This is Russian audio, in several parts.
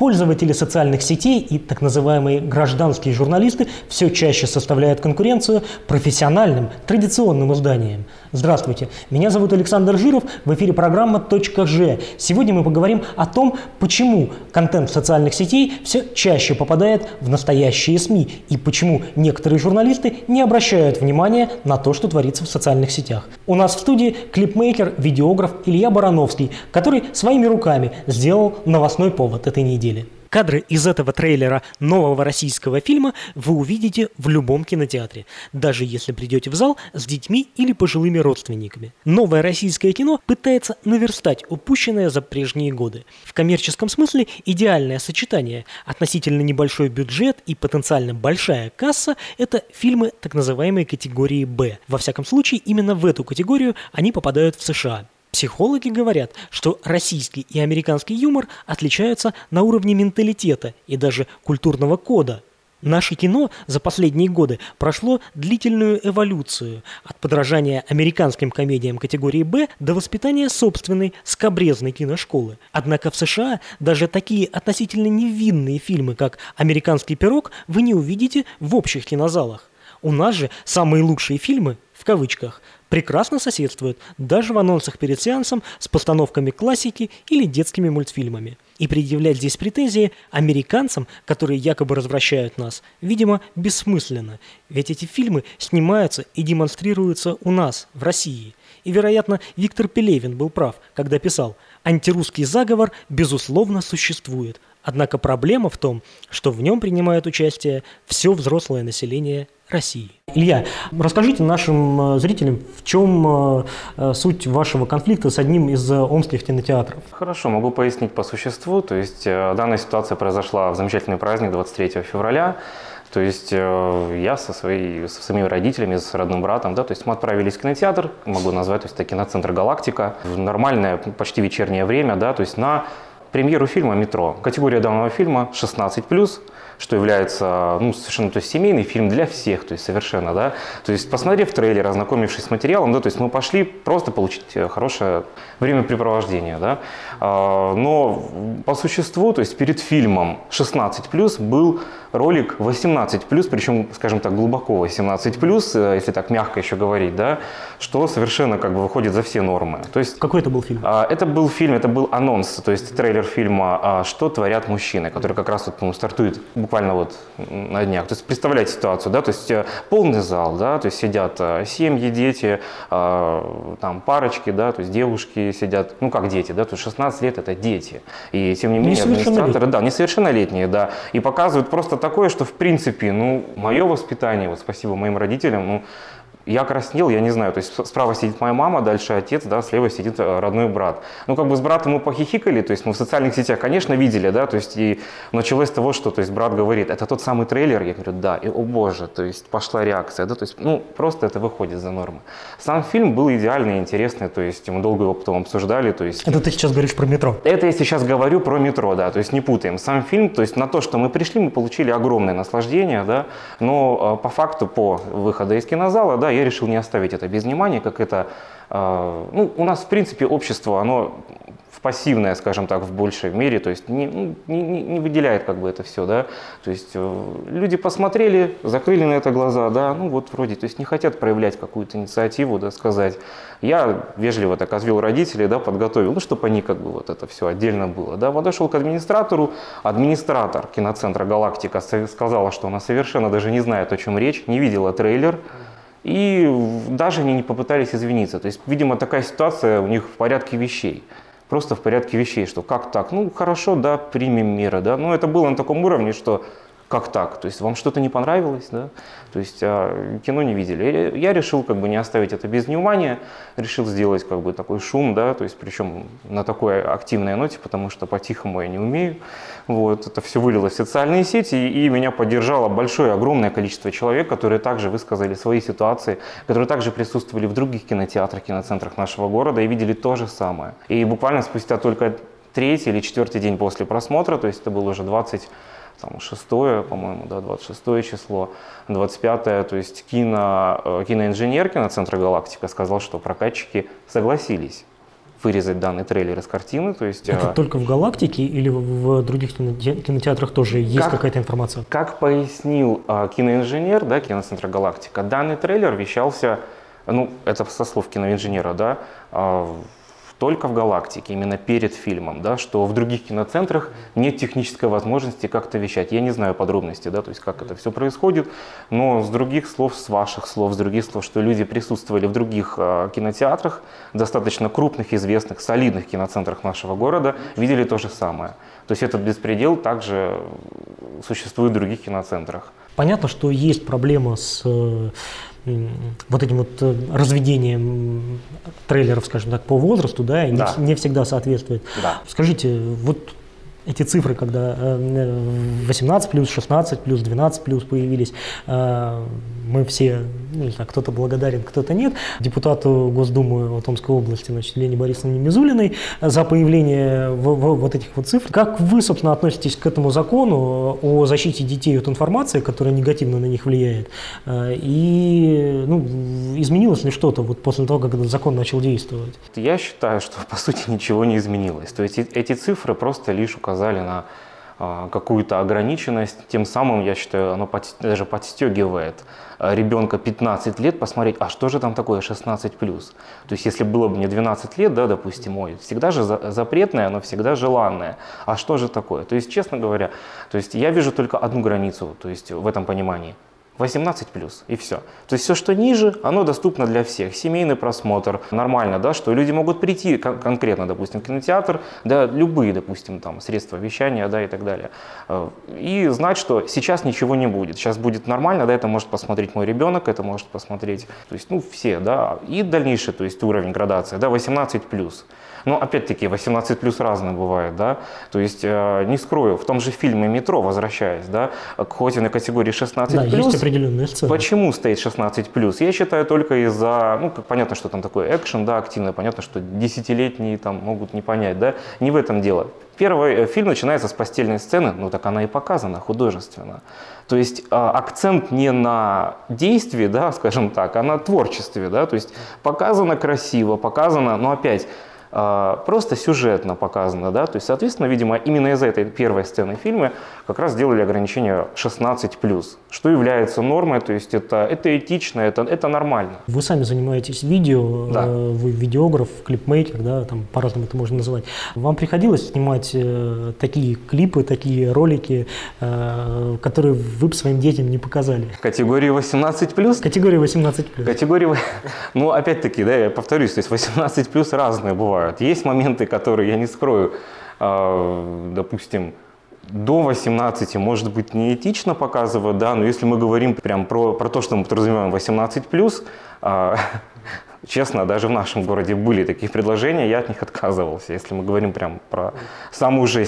Пользователи социальных сетей и так называемые гражданские журналисты все чаще составляют конкуренцию профессиональным, традиционным изданиям. Здравствуйте, меня зовут Александр Жиров, в эфире программа «Точка Ж». Сегодня мы поговорим о том, почему контент социальных сетей все чаще попадает в настоящие СМИ и почему некоторые журналисты не обращают внимания на то, что творится в социальных сетях. У нас в студии клипмейкер, видеограф Илья Барановский, который своими руками сделал новостной повод этой недели. Кадры из этого трейлера нового российского фильма вы увидите в любом кинотеатре, даже если придете в зал с детьми или пожилыми родственниками. Новое российское кино пытается наверстать упущенное за прежние годы. В коммерческом смысле идеальное сочетание. Относительно небольшой бюджет и потенциально большая касса – это фильмы так называемой категории «Б». Во всяком случае, именно в эту категорию они попадают в США. Психологи говорят, что российский и американский юмор отличаются на уровне менталитета и даже культурного кода. Наше кино за последние годы прошло длительную эволюцию от подражания американским комедиям категории «Б» до воспитания собственной скабрезной киношколы. Однако в США даже такие относительно невинные фильмы, как «Американский пирог», вы не увидите в общих кинозалах. У нас же самые лучшие фильмы, в кавычках, прекрасно соседствуют даже в анонсах перед сеансом с постановками классики или детскими мультфильмами. И предъявлять здесь претензии американцам, которые якобы развращают нас, видимо, бессмысленно. Ведь эти фильмы снимаются и демонстрируются у нас, в России. И, вероятно, Виктор Пелевин был прав, когда писал: «Антирусский заговор, безусловно, существует. Однако проблема в том, что в нем принимает участие все взрослое население России». Илья, расскажите нашим зрителям, в чем суть вашего конфликта с одним из омских кинотеатров? Хорошо, могу пояснить по существу. То есть данная ситуация произошла в замечательный праздник 23 февраля. То есть я со своими родителями, с родным братом, да, то есть мы отправились в кинотеатр, могу назвать, то есть это киноцентр «Галактика», в нормальное, почти вечернее время, да, то есть на премьеру фильма «Метро». Категория данного фильма 16+, что является, совершенно, то есть семейный фильм для всех, то есть совершенно, да. То есть посмотрев трейлер, ознакомившись с материалом, да, то есть мы пошли просто получить хорошее времяпрепровождение, да. Но по существу, то есть перед фильмом 16+, был ролик 18+, причем, скажем так, глубоко 18+, если так мягко еще говорить, да, что совершенно как бы выходит за все нормы. То есть, какой это был фильм? Это был фильм, это был анонс, то есть трейлер фильма «Что творят мужчины», который как раз вот, стартует буквально вот на днях. То есть представляете ситуацию, да, то есть полный зал, да, то есть сидят семьи, дети, там парочки, да, то есть девушки сидят, как дети, да, то есть 16 лет это дети. И тем не менее администраторы, да, несовершеннолетние, да, и показывают просто такое, что в принципе, мое воспитание, вот спасибо моим родителям, я краснел, я не знаю, то есть справа сидит моя мама, дальше отец, да, слева сидит родной брат. Как бы с братом мы похихикали, то есть мы в социальных сетях, конечно, видели, да, то есть и началось с того, что, то есть брат говорит: это тот самый трейлер, я говорю: да, и, о боже, то есть пошла реакция, да, то есть, просто это выходит за нормы. Сам фильм был идеальный, интересный, то есть мы долго его потом обсуждали, то есть... Это ты сейчас говоришь про «Метро»? Это я сейчас говорю про «Метро», да, то есть не путаем. Сам фильм, то есть на то, что мы пришли, мы получили огромное наслаждение, да, но по факту, по выходу из кинозала, да, я решил не оставить это без внимания, как это, у нас, в принципе, общество, оно пассивное, скажем так, в большей мере, то есть не выделяет как бы это все, да, то есть люди посмотрели, закрыли на это глаза, да, вроде, то есть не хотят проявлять какую-то инициативу, да, сказать. Я вежливо так развел родителей, да, подготовил, чтобы они как бы вот это все отдельно было, да, подошел к администратору, администратор киноцентра «Галактика» сказала, что она совершенно даже не знает, о чем речь, не видела трейлер. И даже они не попытались извиниться. То есть, видимо, такая ситуация у них в порядке вещей. Просто в порядке вещей, что как так? Хорошо, да, примем меры, да. Но это было на таком уровне, что как так? То есть вам что-то не понравилось, да? То есть кино не видели. Я решил как бы не оставить это без внимания, решил сделать как бы такой шум, да, то есть причем на такой активной ноте, потому что по-тихому я не умею. Вот, это все вылилось в социальные сети, и меня поддержало огромное количество человек, которые также высказали свои ситуации, которые также присутствовали в других кинотеатрах, киноцентрах нашего города и видели то же самое. И буквально спустя только 3-й или 4-й день после просмотра, то есть это было уже 26-е, по-моему, да, 26 число, 25-е, то есть киноинженер киноцентра «Галактика» сказал, что прокатчики согласились вырезать данный трейлер из картины. То есть, это только в «Галактике» или в других кинотеатрах тоже есть какая-то информация? Как пояснил киноинженер, да, киноцентра «Галактика», данный трейлер вещался, ну, это со слов киноинженера, да, только в «Галактике», именно перед фильмом, да, что в других киноцентрах нет технической возможности как-то вещать. Я не знаю подробностей, да, то есть как это все происходит, но с других слов, с ваших слов, с других слов, что люди присутствовали в других кинотеатрах, достаточно крупных, известных, солидных киноцентрах нашего города, видели то же самое. То есть этот беспредел также существует в других киноцентрах. Понятно, что есть проблема с вот этим вот разведением трейлеров, скажем так, по возрасту, да, и не всегда соответствует. Да. Скажите, вот эти цифры, когда 18+, 16+, 12+ появились, мы все, ну, не знаю, кто-то благодарен, кто-то нет, депутату Госдумы Томской области, значит, Лене Борисовне Мизулиной за появление вот этих вот цифр. Как вы, собственно, относитесь к этому закону о защите детей от информации, которая негативно на них влияет? И, ну, изменилось ли что-то вот после того, как этот закон начал действовать? Я считаю, что, по сути, ничего не изменилось. То есть эти цифры просто лишь указали на какую-то ограниченность, тем самым, я считаю, оно даже подстегивает ребенка 15 лет посмотреть, а что же там такое 16+. То есть если было бы мне 12 лет, да, допустим, ой, всегда же запретное, но всегда желанное. А что же такое? То есть, честно говоря, то есть я вижу только одну границу, то есть в этом понимании. 18+, и все. То есть все, что ниже, оно доступно для всех. Семейный просмотр, нормально, да, что люди могут прийти конкретно, допустим, в кинотеатр, да, любые, допустим, там, средства вещания, да, и так далее. И знать, что сейчас ничего не будет. Сейчас будет нормально, да, это может посмотреть мой ребенок, это может посмотреть, то есть, ну, все, да. И дальнейший, то есть уровень градации, да, 18+. Но опять-таки 18+ разные бывает, да, то есть не скрою, в том же фильме «Метро», возвращаясь, да, хоть и на категории 16+, да, есть определенные сцены. Почему стоит 16+? Я считаю только из-за, ну, понятно, что там такой экшен, да, активный, понятно, что десятилетние там могут не понять, да, не в этом дело. Первый фильм начинается с постельной сцены, ну так она и показана художественно. То есть акцент не на действии, да, скажем так, а на творчестве, да, то есть показано красиво, показано, но опять просто сюжетно показано, да, то есть, соответственно, видимо, именно из-за этой первой сцены в фильме как раз сделали ограничение 16+, что является нормой, то есть это этично, это нормально. Вы сами занимаетесь видео, да. Вы видеограф, клипмейкер, да, там по-разному это можно называть. Вам приходилось снимать такие клипы, такие ролики, которые вы бы своим детям не показали? Категории 18+? Категория 18+. Категории, ну, опять-таки, да, я повторюсь, то есть 18+ разные бывают. Есть моменты, которые, я не скрою, допустим, до 18, может быть, неэтично показывать, да, но если мы говорим прям про то, что мы подразумеваем 18+, честно, даже в нашем городе были такие предложения, я от них отказывался, если мы говорим прям про самую жесть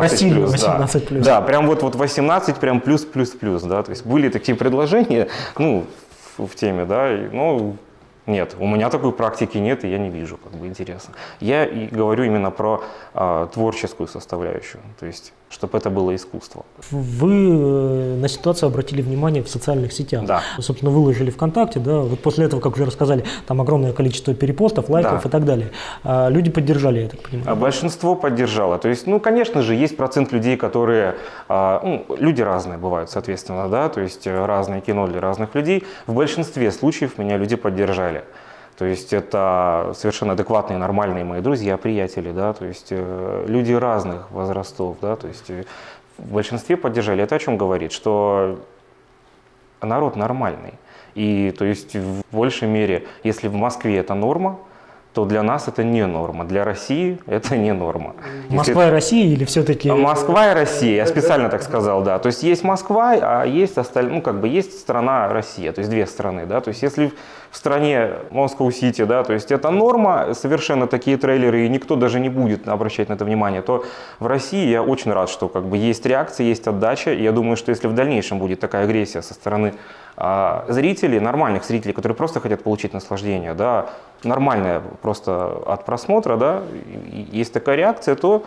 18+. Да, прям вот 18, прям плюс, да, то есть были такие предложения, ну, в теме, да, ну, нет, у меня такой практики нет, и я не вижу, как бы, интересно. Я и говорю именно про творческую составляющую, то есть, чтобы это было искусство. Вы на ситуацию обратили внимание в социальных сетях. Да. Собственно, выложили ВКонтакте, да, вот после этого, как уже рассказали, там огромное количество перепостов, лайков, да, и так далее. Люди поддержали, я так понимаю. Большинство поддержало. То есть, ну, конечно же, есть процент людей, которые, ну, люди разные бывают, соответственно, да, то есть разное кино для разных людей. В большинстве случаев меня люди поддержали. То есть это совершенно адекватные, нормальные мои друзья, приятели, да, то есть люди разных возрастов, да, то есть в большинстве поддержали. Это о чем говорит? Что народ нормальный. И то есть в большей мере, если в Москве это норма, то для нас это не норма, для России это не норма. Москва и Россия или все-таки… Москва и Россия, я специально так сказал, да. То есть есть Москва, а есть остальные, ну, как бы есть страна Россия, то есть две страны, да. То есть если в стране Москва-Сити, да, то есть это норма, совершенно такие трейлеры, и никто даже не будет обращать на это внимание, то в России я очень рад, что как бы есть реакция, есть отдача, и я думаю, что если в дальнейшем будет такая агрессия со стороны зрителей, нормальных зрителей, которые просто хотят получить наслаждение, да, нормальное просто от просмотра, да, есть такая реакция, то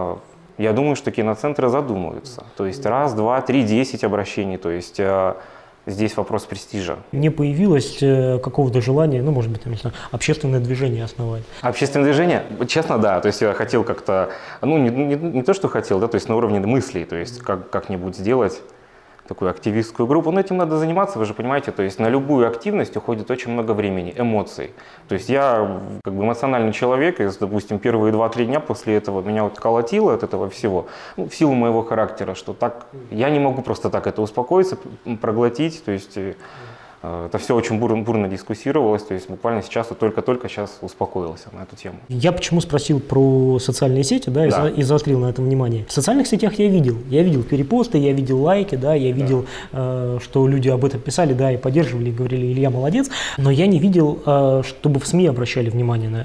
я думаю, что киноцентры задумаются. То есть раз, два, три, 10 обращений, то есть здесь вопрос престижа. Не появилось какого-то желания, ну, может быть, там, не знаю, общественное движение основать? Общественное движение? Честно, да. То есть я хотел как-то, ну, не то, что хотел, да, то есть на уровне мыслей, то есть как-нибудь сделать такую активистскую группу. Но этим надо заниматься, вы же понимаете, то есть на любую активность уходит очень много времени, эмоций. То есть я как бы эмоциональный человек, и, допустим, первые 2-3 дня после этого меня вот колотило от этого всего, ну, в силу моего характера, что так, я не могу просто так это успокоиться, проглотить, то есть это все очень бурно дискуссировалось, то есть буквально сейчас, только-только сейчас успокоился на эту тему. Я почему спросил про социальные сети, да, и заострил на этом внимание. В социальных сетях я видел перепосты, я видел лайки, да, я видел, что люди об этом писали, да, и поддерживали, и говорили, Илья молодец, но я не видел, чтобы в СМИ обратили внимание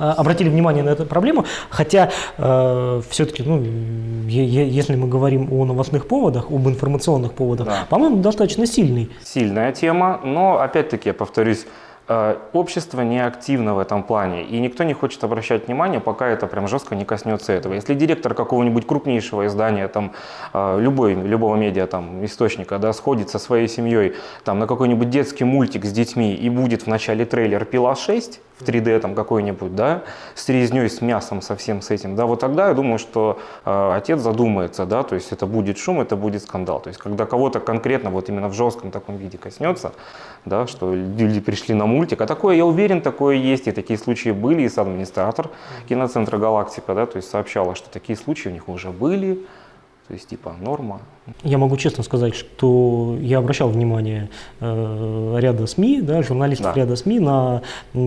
на эту проблему, хотя все-таки, ну, если мы говорим о новостных поводах, об информационных поводах, да, по-моему, достаточно сильный. Сильная тема. Но, опять-таки, я повторюсь, общество не активно в этом плане, и никто не хочет обращать внимание, пока это прям жестко не коснется этого. Если директор какого-нибудь крупнейшего издания, там, любого медиа, там, источника, да, сходит со своей семьей там, на какой-нибудь детский мультик с детьми и будет в начале трейлер «Пила 6», в 3D там какой-нибудь, да, с резней, с мясом, со всем с этим, да, вот тогда я думаю, что отец задумается, да, то есть это будет шум, это будет скандал. То есть когда кого-то конкретно вот именно в жестком таком виде коснется, да, что люди пришли на мультик, а такое, я уверен, такое есть, и такие случаи были, и администратор киноцентра «Галактика», да, то есть сообщала, что такие случаи у них уже были. То есть типа норма. Я могу честно сказать, что я обращал внимание ряда СМИ, да, журналистов ряда СМИ на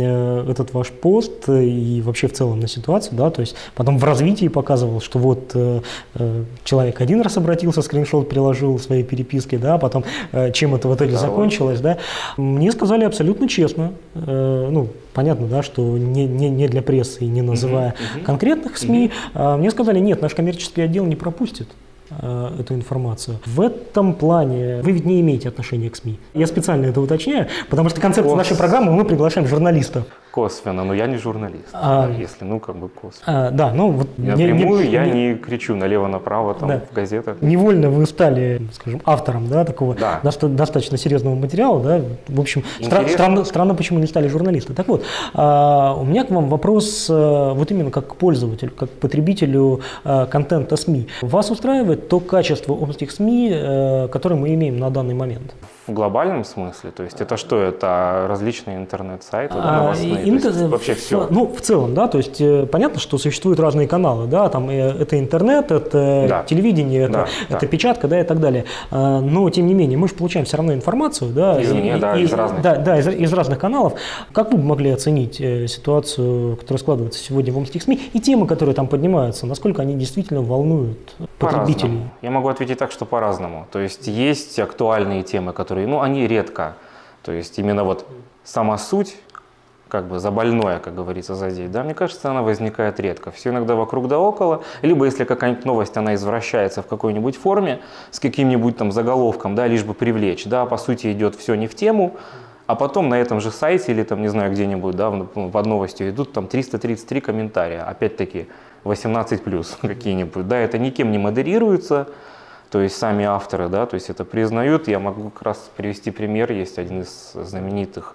этот ваш пост и вообще в целом на ситуацию. Да, то есть потом в развитии показывал, что вот человек один раз обратился, скриншот приложил в своей переписке, да, потом чем это в итоге закончилось. Да. Мне сказали абсолютно честно, ну, понятно, да, что не для прессы и не называя конкретных СМИ, мне сказали, нет, наш коммерческий отдел не пропустит эту информацию. В этом плане вы ведь не имеете отношения к СМИ. Я специально это уточняю, потому что концепция нашей программы мы приглашаем журналистов. Косвенно, но я не журналист, если, ну, как бы косвенно. Да, ну вот напрямую я не кричу налево-направо там в газетах. Невольно вы стали, скажем, автором, да, такого достаточно серьезного материала, да. В общем, странно, почему не стали журналистом. Так вот, у меня к вам вопрос вот именно как к пользователю, как к потребителю контента СМИ. Вас устраивает то качество омских СМИ, которое мы имеем на данный момент? В глобальном смысле? То есть это что? Это различные интернет-сайты, новостные? Вообще все? Ну, в целом, да, то есть понятно, что существуют разные каналы, да, там это интернет, это телевидение, это печатка, да, и так далее. Но, тем не менее, мы же получаем все равно информацию, да, из разных. Да, из разных каналов. Как вы бы могли оценить ситуацию, которая складывается сегодня в омских СМИ, и темы, которые там поднимаются, насколько они действительно волнуют потребителей? По-разному. Я могу ответить так, что по-разному. То есть актуальные темы, которые, ну, они редко. То есть именно вот сама суть, как бы за больное, как говорится, задеть, да, мне кажется, она возникает редко. Все иногда вокруг да около, либо если какая-нибудь новость, она извращается в какой-нибудь форме, с каким-нибудь там заголовком, да, лишь бы привлечь, да, по сути идет все не в тему, а потом на этом же сайте или там, не знаю, где-нибудь, да, под новостью идут там 333 комментария, опять-таки 18+, какие-нибудь, да, это никем не модерируется. То есть сами авторы, да, то есть это признают. Я могу как раз привести пример. Есть один из знаменитых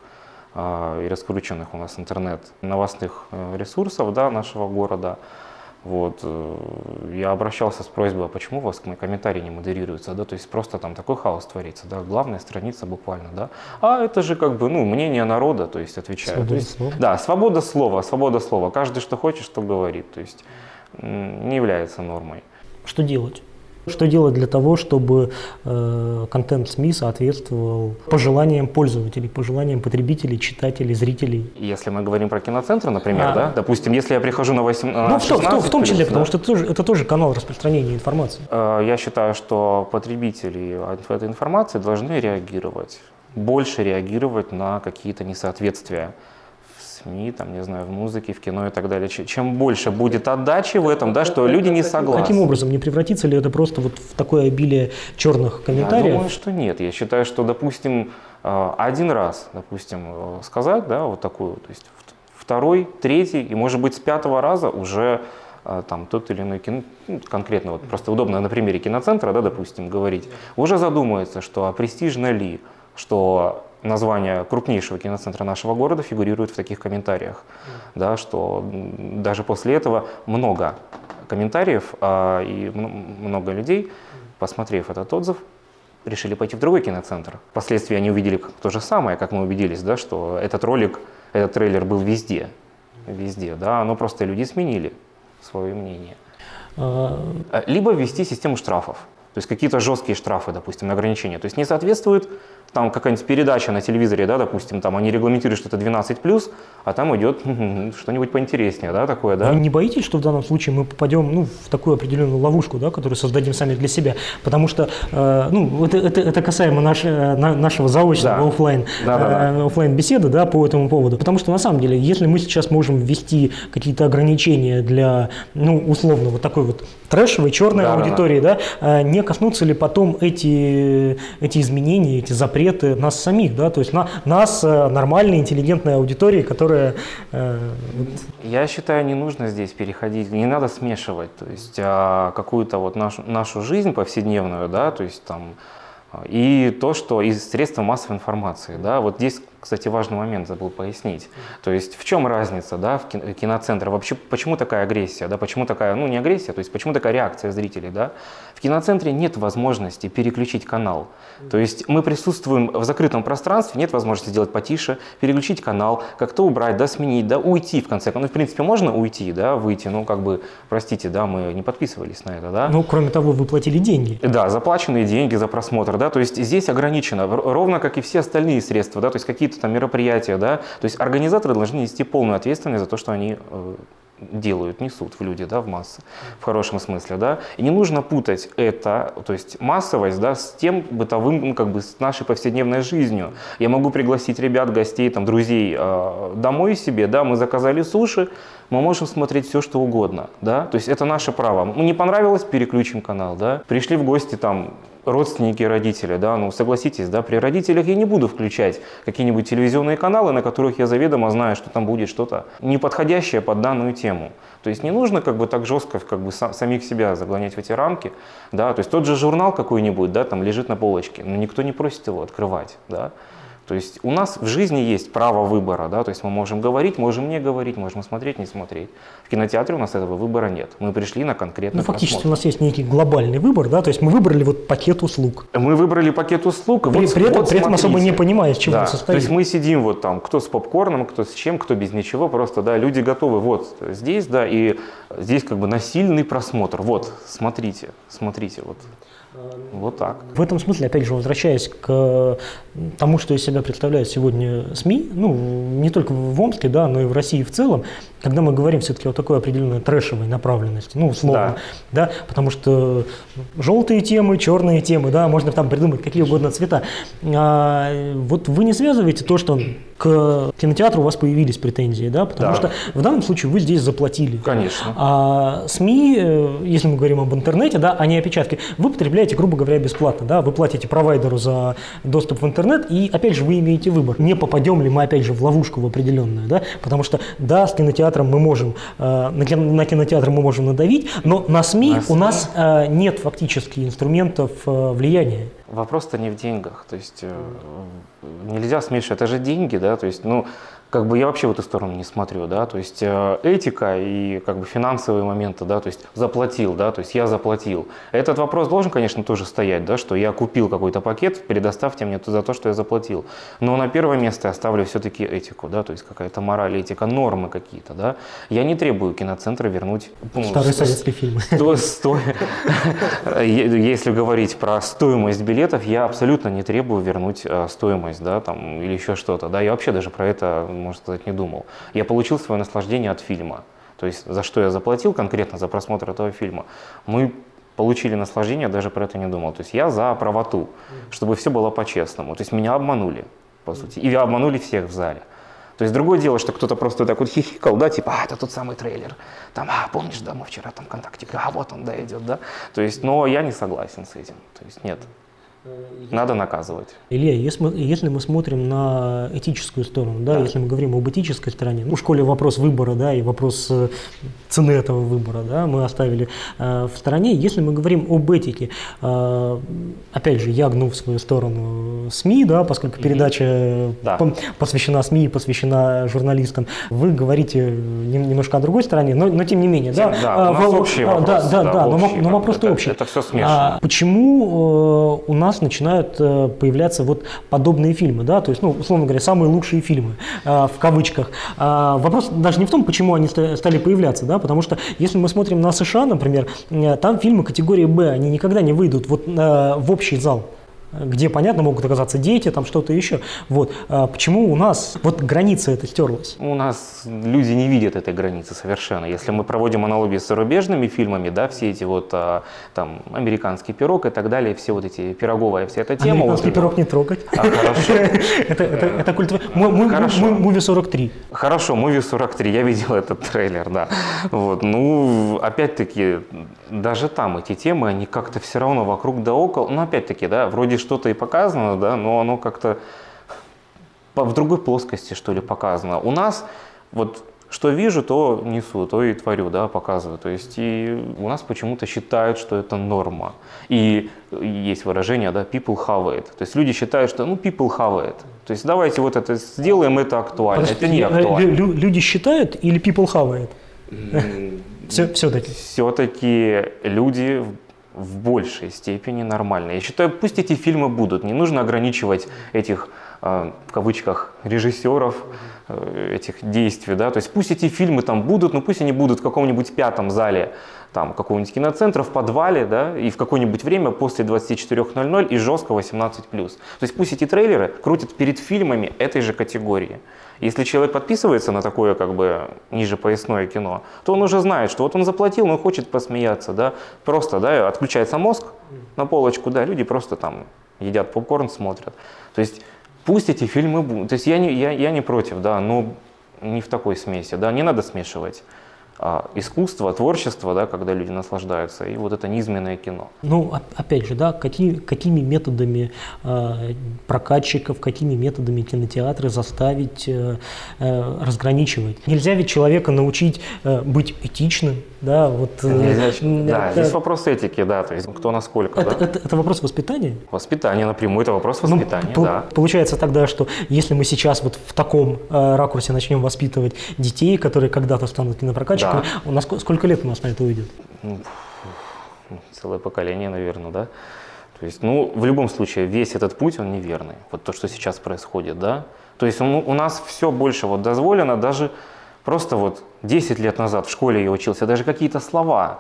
и раскрученных у нас интернет-новостных ресурсов, да, нашего города. Вот. Я обращался с просьбой, а почему у вас комментарии не модерируются, да, то есть просто там такой хаос творится, да, главная страница буквально, да. А это же как бы, ну, мнение народа, то есть отвечаю. Свобода слова. Да, свобода слова. Каждый, что хочет, что говорит, то есть не является нормой. Что делать? Что делать для того, чтобы контент СМИ соответствовал пожеланиям пользователей, пожеланиям потребителей, читателей, зрителей? Если мы говорим про киноцентры, например, да, допустим, если я прихожу на 18, в том числе, потому что это тоже канал распространения информации. Я считаю, что потребители этой информации должны реагировать, больше реагировать на какие-то несоответствия в СМИ, там, не знаю, в музыке, в кино и так далее. Чем больше будет отдачи в этом, да, что люди не согласны. Каким образом? Не превратится ли это просто вот в такое обилие черных комментариев? Я думаю, что нет. Я считаю, что, допустим, один раз, допустим, сказать, да, вот такую, то есть второй, третий, и, может быть, с 5-го раза уже там тот или иной кино, конкретно, вот просто удобно на примере киноцентра, да, допустим, говорить, уже задумается, что а престижно ли что название крупнейшего киноцентра нашего города фигурирует в таких комментариях, да, что даже после этого много комментариев и много людей, посмотрев этот отзыв, решили пойти в другой киноцентр. Впоследствии они увидели то же самое, как мы убедились, да, что этот ролик, этот трейлер был везде, да, но просто люди сменили свое мнение. Либо ввести систему штрафов, то есть какие-то жесткие штрафы, допустим, ограничения. То есть не соответствует там какая-нибудь передача на телевизоре, да, допустим, там они регламентируют, что это 12+, а там идет что-нибудь поинтереснее, да, такое, да. Вы не боитесь, что в данном случае мы попадем в такую определенную ловушку, да, которую создадим сами для себя? Потому что это касаемо нашего заочного офлайн беседы, да, по этому поводу. Потому что на самом деле, если мы сейчас можем ввести какие-то ограничения для, условно, вот такой вот трэшевой, черной аудитории, да, не коснутся ли потом эти изменения, эти запреты нас самих, да, то есть нас, нормальной, интеллигентной аудитории, которая… Я считаю, не нужно здесь переходить, не надо смешивать, то есть какую-то вот нашу жизнь повседневную, да, то есть там, и то, что из средств массовой информации, да, вот здесь, кстати, важный момент забыл пояснить, то есть в чем разница, да, в киноцентре, вообще почему такая агрессия, да, почему такая, не агрессия, то есть почему такая реакция зрителей, да, в киноцентре нет возможности переключить канал, то есть мы присутствуем в закрытом пространстве, нет возможности сделать потише, переключить канал, как-то убрать, да, сменить, да, уйти в конце концов, в принципе, можно уйти, да, выйти, простите, да, мы не подписывались на это, да. Кроме того, вы платили деньги. Да, заплаченные деньги за просмотр, да, то есть здесь ограничено, ровно как и все остальные средства, да, то есть какие-то там мероприятия, да, то есть организаторы должны нести полную ответственность за то, что они делают, несут в люди, да, в массы, в хорошем смысле, да, и не нужно путать это, то есть массовость, да, с тем бытовым, с нашей повседневной жизнью. Я могу пригласить ребят, гостей, там, друзей домой себе, да, мы заказали суши, мы можем смотреть все, что угодно, да, то есть это наше право. Не понравилось, переключим канал, да, пришли в гости, там, родственники, родители, да, согласитесь, да, при родителях я не буду включать какие-нибудь телевизионные каналы, на которых я заведомо знаю, что там будет что-то неподходящее под данную тему. То есть не нужно так жестко самих себя загонять в эти рамки, да, то есть тот же журнал какой-нибудь, да, там лежит на полочке, но никто не просит его открывать, да. То есть у нас в жизни есть право выбора, да, то есть мы можем говорить, можем не говорить, можем смотреть, не смотреть. В кинотеатре у нас этого выбора нет. Мы пришли на конкретный фактически просмотр. У нас есть некий глобальный выбор, да, то есть мы выбрали пакет услуг. Мы выбрали пакет услуг, при этом особо не понимая, из чего это состоит. То есть мы сидим кто с попкорном, кто с чем, кто без ничего, просто, да, люди готовы вот здесь, да, и здесь насильный просмотр. Вот, смотрите, вот так. В этом смысле, опять же, возвращаясь к тому, что из себя представляют сегодня СМИ, не только в Омске, да, но и в России в целом, когда мы говорим все-таки о такой определенной трэшевой направленности, условно, да, потому что желтые темы, черные темы, да, можно там придумать какие угодно цвета. Вот вы не связываете то, что к кинотеатру у вас появились претензии, да, потому что в данном случае вы здесь заплатили. Конечно. А СМИ, если мы говорим об интернете, да, а не опечатке, вы потребляете, грубо говоря, бесплатно, да, вы платите провайдеру за доступ в интернет, и, опять же, вы имеете выбор, не попадем ли мы, опять же, в ловушку в определенную, да, потому что, да, с кинотеатром мы можем, на кинотеатр мы можем надавить, но на СМИ у нас нет фактически инструментов влияния. Вопрос-то не в деньгах, то есть нельзя смешивать, это же деньги, да, то есть, я вообще в эту сторону не смотрю, да, то есть этика и финансовые моменты, да, то есть заплатил, да, то есть я заплатил. Этот вопрос должен, конечно, тоже стоять, да, что я купил какой-то пакет, предоставьте мне за то, что я заплатил. Но на первое место я ставлю все-таки этику, да, то есть какая-то мораль, этика, нормы какие-то, да. Я не требую киноцентра вернуть… Старые советские фильмы. Если говорить про стоимость билетов, я абсолютно не требую вернуть стоимость, да, там, или еще что-то, да, я вообще даже про это, можно сказать, не думал. Я получил свое наслаждение от фильма, то есть за что я заплатил конкретно за просмотр этого фильма. Мы получили наслаждение, даже про это не думал. То есть я за правоту, чтобы все было по-честному. То есть меня обманули, по сути, и обманули всех в зале. То есть другое дело, что кто-то просто так вот хихикал, да, типа, это тот самый трейлер, там, помнишь, да, мы вчера там ВКонтакте, вот он, да, идет, да. То есть, но я не согласен с этим, то есть нет. надо наказывать. Илья, если мы смотрим на этическую сторону, да, если мы говорим об этической стороне, в школе вопрос выбора, да, и вопрос цены этого выбора, да, мы оставили в стороне. Если мы говорим об этике, опять же, я гну в свою сторону СМИ, да, поскольку передача посвящена СМИ, посвящена журналистам, вы говорите немножко о другой стороне, но тем не менее, да. Да, у нас общий вопрос. Но вопрос-то общий. Это все смешано. Почему у нас начинают появляться вот подобные фильмы, да, то есть, ну, условно говоря, самые лучшие фильмы, в кавычках. Вопрос даже не в том, почему они стали появляться, да, потому что если мы смотрим на США, например, там фильмы категории «Б», они никогда не выйдут вот в общий зал, где, понятно, могут оказаться дети, там что-то еще. Вот. Почему у нас вот граница эта стерлась? У нас люди не видят этой границы совершенно. Если мы проводим аналогии с зарубежными фильмами, да, все эти вот там «Американский пирог» и так далее, все вот эти пироговая вся эта тема. «Американский пирог» не трогать. Хорошо. Это культура. «Муви 43». Хорошо, «Муви 43», я видел этот трейлер, да. Вот. Ну, опять-таки, даже там эти темы, они как-то все равно вокруг да около. Ну, опять-таки, да, вроде что-то и показано, да, но оно как-то в другой плоскости, что ли, показано. У нас вот что вижу, то несу, то и творю, да, показываю. То есть и у нас почему-то считают, что это норма. И есть выражение, да, people have it. То есть люди считают, что, ну, people have it. То есть давайте вот это сделаем, это актуально. Подожди, это не актуально. Люди считают или people have it? Все-таки. Все-таки люди в большей степени нормальные. Я считаю, пусть эти фильмы будут. Не нужно ограничивать этих, в кавычках, режиссеров, этих действий. Да? То есть пусть эти фильмы там будут, но пусть они будут в каком-нибудь пятом зале там, какого-нибудь киноцентра, в подвале, да, и в какое-нибудь время после 24:00 и жестко 18+. То есть пусть эти трейлеры крутят перед фильмами этой же категории. Если человек подписывается на такое как бы ниже поясное кино, то он уже знает, что вот он заплатил, но хочет посмеяться, да, просто, да, отключается мозг на полочку, да, люди просто там едят попкорн, смотрят. То есть пусть эти фильмы будут, то есть я не против, да, но не в такой смеси, да, не надо смешивать искусство, творчество, да, когда люди наслаждаются, и вот это низменное кино. Ну, опять же, да, какими методами прокатчиков, какими методами кинотеатры заставить разграничивать? Нельзя ведь человека научить быть этичным, да, вот. Да, здесь вопрос этики, да, то есть кто насколько. Это вопрос воспитания? Воспитание напрямую, это вопрос воспитания, да. Получается тогда, что если мы сейчас вот в таком ракурсе начнем воспитывать детей, которые когда-то станут кинопрокатчиками, у нас сколько лет у нас на это уйдет? Целое поколение, наверное, да. То есть, ну, в любом случае, весь этот путь, он неверный. Вот то, что сейчас происходит, да. То есть у нас все больше вот дозволено, даже просто вот 10 лет назад в школе я учился, даже какие-то слова,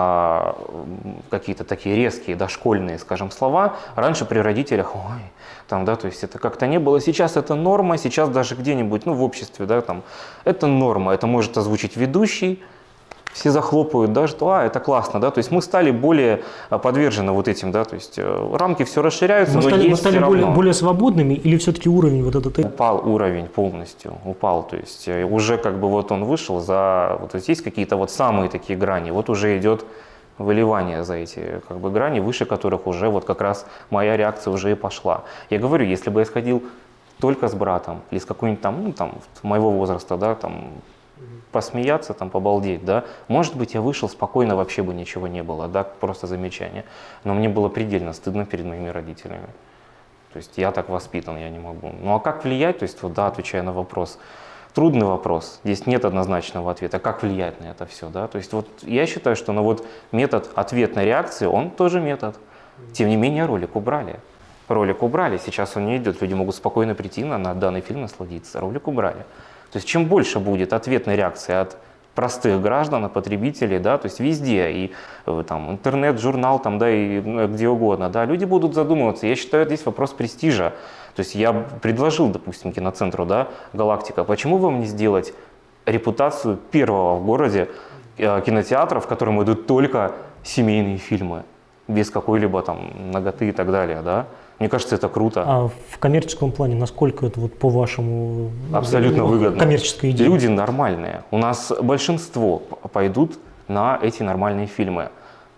какие-то такие резкие, дошкольные, скажем, слова, раньше при родителях, ой, там, да, то есть это как-то не было. Сейчас это норма, сейчас даже где-нибудь, ну, в обществе, да, там, это норма, это может озвучить ведущий, все захлопают, да, что, это классно, да, то есть мы стали более подвержены вот этим, да, то есть рамки все расширяются, но есть все равно. Мы стали более свободными или все-таки уровень вот этот? Упал уровень полностью, упал, то есть уже как бы вот он вышел за, вот здесь какие-то вот самые такие грани, вот уже идет выливание за эти как бы грани, выше которых уже вот как раз моя реакция уже и пошла. Я говорю, если бы я сходил только с братом или с какой-нибудь там, ну там, моего возраста, да, там, посмеяться, там, побалдеть, да, может быть, я вышел спокойно, вообще бы ничего не было, да, просто замечание, но мне было предельно стыдно перед моими родителями. То есть я так воспитан, я не могу. Ну а как влиять, то есть вот, да, отвечая на вопрос, трудный вопрос, здесь нет однозначного ответа, как влиять на это все, да, то есть вот я считаю, что ну, вот метод ответной реакции, он тоже метод. Тем не менее ролик убрали. Ролик убрали, сейчас он не идет, люди могут спокойно прийти на данный фильм насладиться, ролик убрали. То есть чем больше будет ответной реакции от простых граждан, от потребителей, да, то есть везде, и там интернет, журнал, там, да, и где угодно, да, люди будут задумываться. Я считаю, здесь вопрос престижа. То есть я предложил, допустим, киноцентру, да, «Галактика», почему вам не сделать репутацию первого в городе кинотеатра, в котором идут только семейные фильмы, без какой-либо там наготы и так далее, да? Мне кажется, это круто. А в коммерческом плане, насколько это вот по-вашему абсолютно выгодно? Коммерческая идея? Люди нормальные. У нас большинство пойдут на эти нормальные фильмы.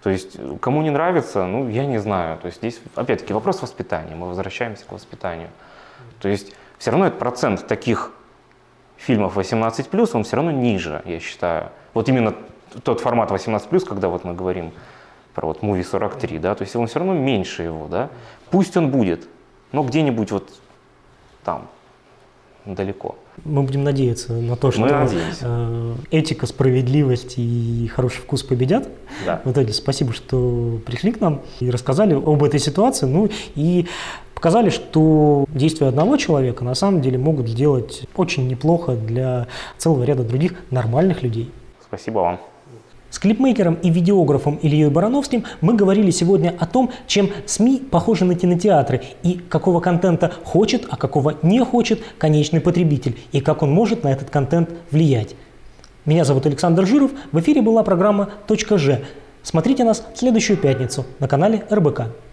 То есть, кому не нравится, ну, я не знаю. То есть, здесь, опять-таки, вопрос воспитания. Мы возвращаемся к воспитанию. То есть, все равно этот процент таких фильмов 18+, он все равно ниже, я считаю. Вот именно тот формат 18+, когда вот мы говорим про вот Movie 43, да, то есть он все равно меньше его, да. Пусть он будет, но где-нибудь вот там, далеко. Мы будем надеяться на то, что этика, справедливость и хороший вкус победят. Да. В итоге спасибо, что пришли к нам и рассказали об этой ситуации, ну и показали, что действия одного человека на самом деле могут сделать очень неплохо для целого ряда других нормальных людей. Спасибо вам. С клипмейкером и видеографом Ильей Барановским мы говорили сегодня о том, чем СМИ похожи на кинотеатры и какого контента хочет, а какого не хочет конечный потребитель и как он может на этот контент влиять. Меня зовут Александр Жиров, в эфире была программа «Точка Ж». Смотрите нас в следующую пятницу на канале РБК.